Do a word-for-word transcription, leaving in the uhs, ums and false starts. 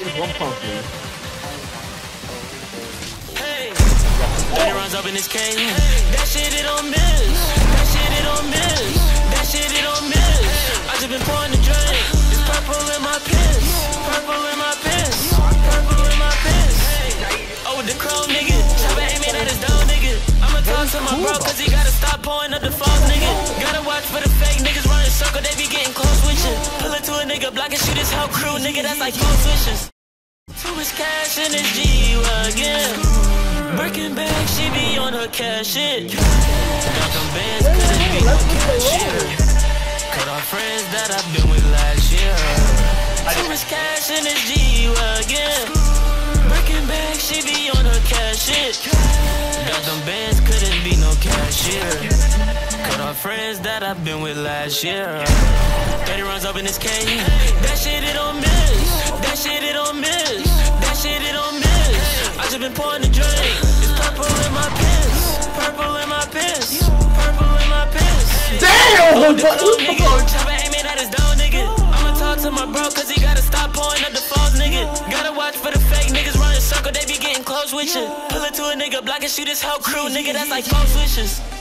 one pound, please. Hey, thirty rounds up in this cage. That shit it don't miss. That shit it don't miss. That shit it don't miss. I just been pouring the drink. It's purple in my piss. Purple in my piss. Purple in my piss. Oh, with the crow nigga. Chopper aiming at his dog nigga. I'ma talk to my bro cause he gotta stop pouring up the false nigga. Gotta watch for the fake niggas running circle. They be getting close with you. Pull it to a nigga block and shoot his whole crew. Nigga, that's like four switches. Too much cash in his G-Wagon. Birkin bag, she be on her cash shit. Got them bands, couldn't be no cashier. Cut off friends that I've been with last year. Too much cash in his G-Wagon. Birkin bag, she be on her cash shit. Got them bands, couldn't be no cashier. Cut off friends that I've been with last year. thirty rounds up in this cage. That shit it don't miss. That shit it don't miss. That shit it don't miss. I just been pouring the drink. It's purple in my piss. Purple in my piss. Purple in my piss. Damn! Oh, nigga. Chopper aiming at his dog nigga. I'ma talk to my bro cause he gotta stop pouring up the false nigga. Gotta watch for the fake niggas running circle. They be getting close with you. Pull it to a nigga block and shoot his whole crew. Nigga, that's like four switches.